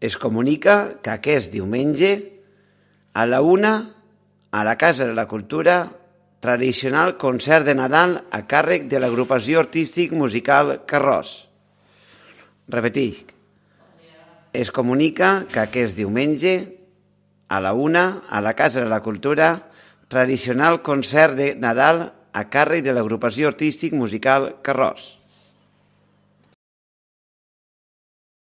Es comunica que aquest diumenge a la 1 a la Casa de la Cultura tradicional concert de Nadal a càrrec de l'agrupació artístic musical Carròs. Repetisc. Es comunica que aquest diumenge a la 1 a la Casa de la Cultura tradicional concert de Nadal a càrrec de l'agrupació artístic musical Carròs.